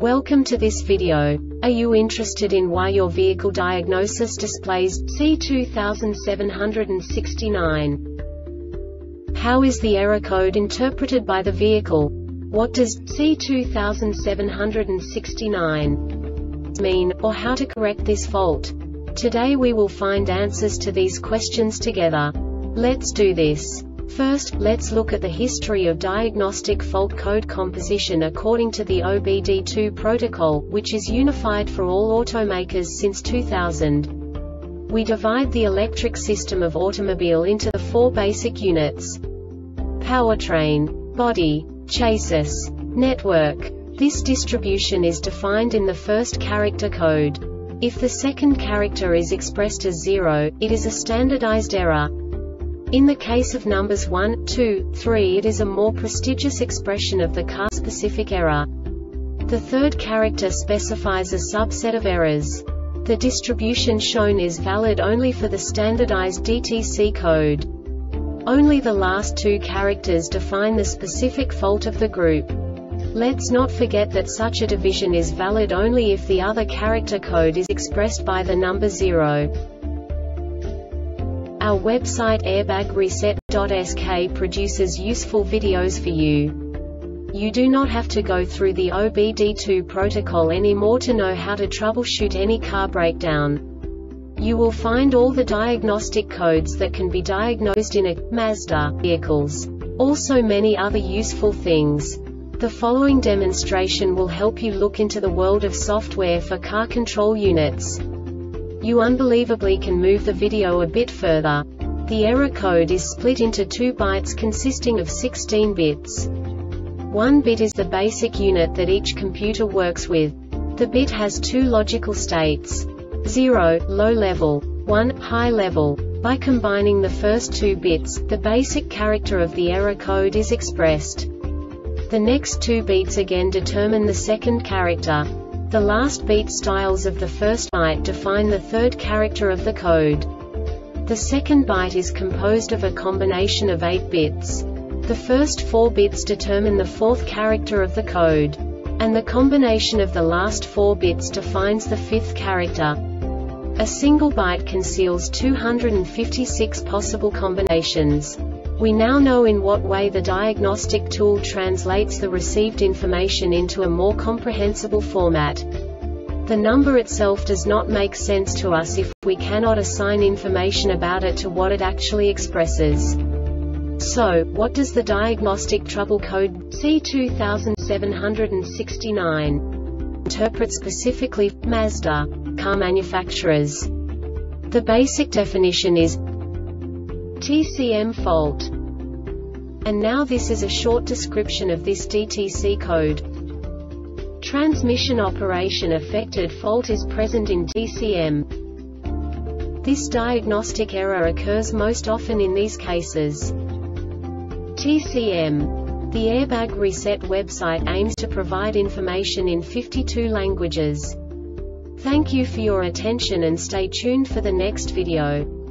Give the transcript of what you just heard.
Welcome to this video. Are you interested in why your vehicle diagnosis displays C2769? How is the error code interpreted by the vehicle? What does C2769 mean, or how to correct this fault? Today we will find answers to these questions together. Let's do this. First, let's look at the history of diagnostic fault code composition according to the OBD2 protocol, which is unified for all automakers since 2000. We divide the electric system of automobile into the four basic units: powertrain, body, chassis, network. This distribution is defined in the first character code. If the second character is expressed as 0, it is a standardized error. In the case of numbers 1, 2, 3, it is a more prestigious expression of the car-specific error. The third character specifies a subset of errors. The distribution shown is valid only for the standardized DTC code. Only the last two characters define the specific fault of the group. Let's not forget that such a division is valid only if the other character code is expressed by the number 0. Our website airbagreset.sk produces useful videos for you. You do not have to go through the OBD2 protocol anymore to know how to troubleshoot any car breakdown. You will find all the diagnostic codes that can be diagnosed in a Mazda vehicles. Also many other useful things. The following demonstration will help you look into the world of software for car control units. You unbelievably can move the video a bit further. The error code is split into 2 bytes consisting of 16 bits. 1 bit is the basic unit that each computer works with. The bit has 2 logical states: 0, low level, 1, high level. By combining the first 2 bits, the basic character of the error code is expressed. The next 2 beats again determine the second character. The last beat styles of the first byte define the third character of the code. The second byte is composed of a combination of 8 bits. The first 4 bits determine the fourth character of the code. And the combination of the last 4 bits defines the fifth character. A single byte conceals 256 possible combinations. We now know in what way the diagnostic tool translates the received information into a more comprehensible format. The number itself does not make sense to us if we cannot assign information about it to what it actually expresses. So, what does the diagnostic trouble code C2769 interpret specifically for Mazda car manufacturers? The basic definition is TCM fault. And now this is a short description of this DTC code. Transmission operation affected fault is present in TCM. This diagnostic error occurs most often in these cases. TCM. The Airbag Reset website aims to provide information in 52 languages. Thank you for your attention and stay tuned for the next video.